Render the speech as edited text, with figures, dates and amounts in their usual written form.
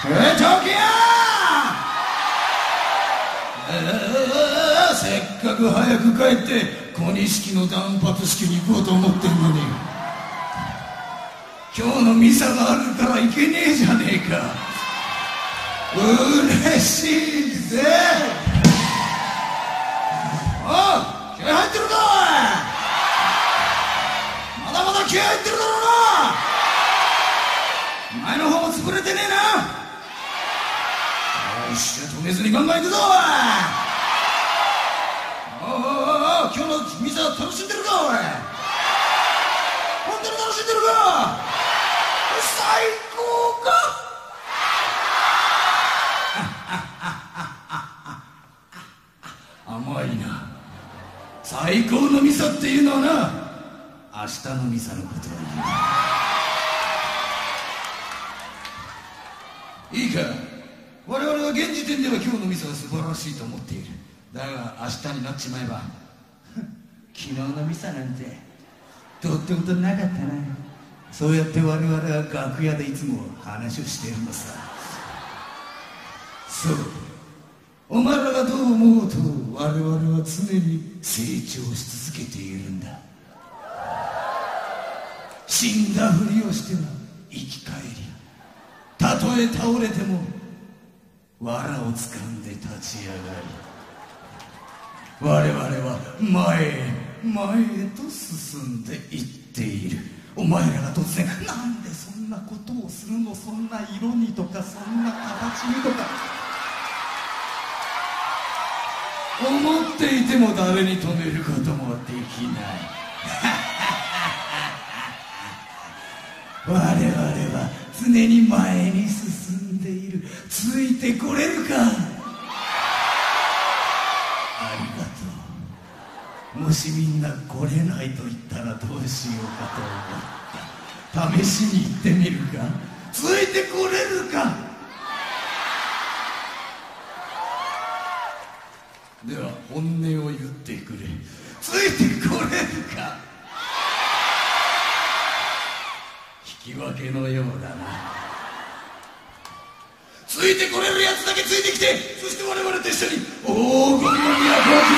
チョキやせっかく早く帰って小錦の断髪式に行こうと思ってんのに、今日のミサがあるから行けねえじゃねえか。嬉しいぜ。おう、気合入ってるかおい。まだまだ気合入ってるだろうな。前の方も潰れてねえな。よし、じゃあ止めずにガンガン行くぞおい。おうおうおう、今日のミサ楽しんでるかおい。本当に楽しんでるか。最高か。甘いな。最高のミサっていうのはな、明日のミサのことはいい。いいか、我々は現時点では今日のミサは素晴らしいと思っている。だが明日になっちまえば昨日のミサなんてどうってことなかったな。そうやって我々は楽屋でいつも話をしているのさ。そう、お前らがどう思うと我々は常に成長し続けているんだ。死んだふりをしては生き返り、たとえ倒れても藁をつかんで立ち上がり、我々は前へ前へと進んでいっている。お前らが突然なんでそんなことをするの、そんな色にとかそんな形にとか思っていても誰に止めることもできない我々は常に前に進んでいる。ついてこれるか。ありがとう。もしみんな来れないと言ったらどうしようかと思った。試しに行ってみるか。ついてこれるか。では本音を言ってくれ。ついてこれるか。引き分けのようだな。ついてこれるやつだけついてきて、そして我々と一緒に黄金の都を